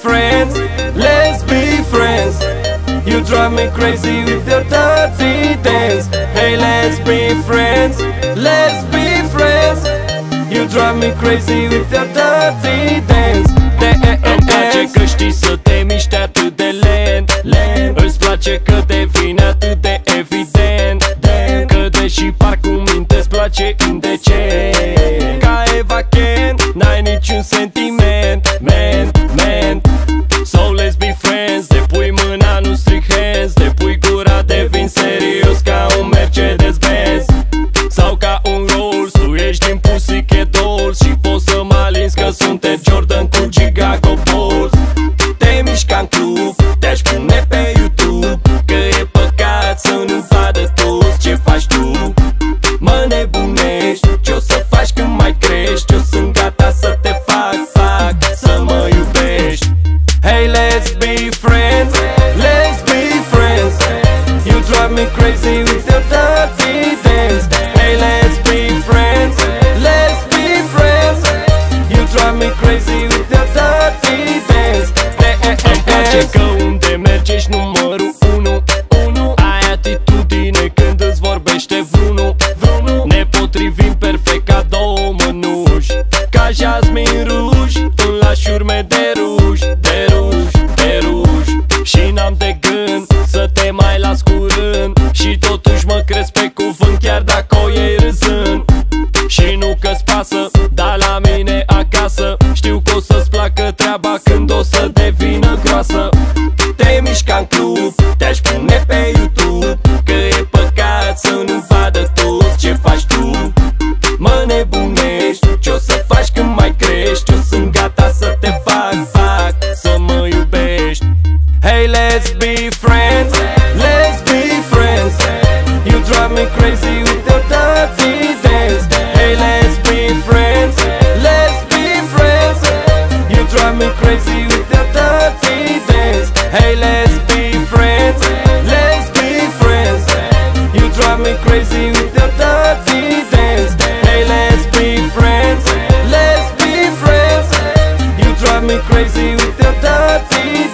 friends, let's be friends. You drive me crazy with your dirty dance. Hey, let's be friends, let's be friends. You drive me crazy with your dirty dance. Îmi place că știi să te miști atât de lent. Îți place că devine atât de evident că deși par cu minte îți place indecent. Ca Eva Kent, n-ai niciun sentiment, man. So let's be friends. Te pui mâna, nu stric hands. Te pui gura, devin serios ca un Mercedes-Benz sau ca un Rolls. Tu ești din Pussycat Dolls și poți să mă alinzi că suntem Jordan cu Chicago Bulls. Te miști ca în club, te-aș pune pe YouTube, că e păcat să nu vadă toți ce faci tu. Mă nebunești, ce-o să faci când mai crești? Eu sunt gata să te fac să mă iubești. Hey, let's be friends, let's be friends. You drive me crazy with your dirty dance. Hey, let's be friends, let's be friends. You drive me crazy with your dirty dance. Îmi place că unde mergi ești numărul 1. Ai atitudine când îți vorbește vreunul. Ne potrivim perfect ca două mânuși, ca jasmin ruj în la șurme de ruj. Și n-am de gând să te mai las curând, și totuși mă crezi pe cuvânt chiar dacă o iei râzând. Și nu că-ți pasă, dar la mine acasă știu că o să-ți placă treaba când o să devină groasă. Te miști ca în club, te-aș pune pe YouTube, că e păcat să nu vadă toți ce faci tu. Mă nebunești, ce-o să faci când mai crești? Eu sunt gata să te fac să mă iubești. Hey, let's be friends, let's be friends. You drive me crazy with your dirty dance. Hey, let's be friends, let's be friends. You drive me crazy with your dirty dance. Hey, let's be friends, let's be friends. You drive me crazy with your dirty dance. Hey, let's be friends, let's be friends. You drive me crazy with your dirty dance.